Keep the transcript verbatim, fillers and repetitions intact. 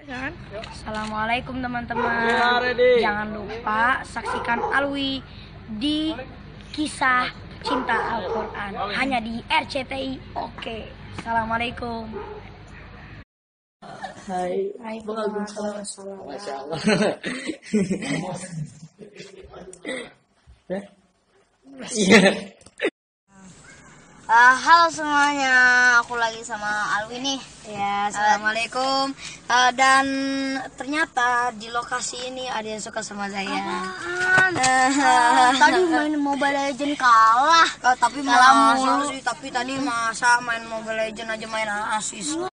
Assalamualaikum teman-teman. Jangan lupa saksikan Alwi di Kisah Cinta Al-Quran hanya di R C T I. Oke, Assalamualaikum. Hai. Waalaikumsalam. Masya Allah. Iya. Uh, halo semuanya, aku lagi sama Alwi nih. Ya, assalamualaikum. Uh, dan ternyata di lokasi ini ada yang suka sama saya. Uh, tadi main Mobile Legend kalah. Uh, tapi Kalah masa mulu. sih, tapi tadi masa main Mobile Legend aja main asis.